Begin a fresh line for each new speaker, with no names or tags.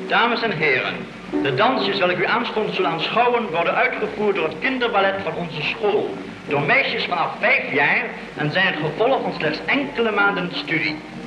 Dames en heren, de dansjes welke u aanstonds zullen aanschouwen worden uitgevoerd door het kinderballet van onze school. Door meisjes vanaf 5 jaar en zijn het gevolg van slechts enkele maanden studie.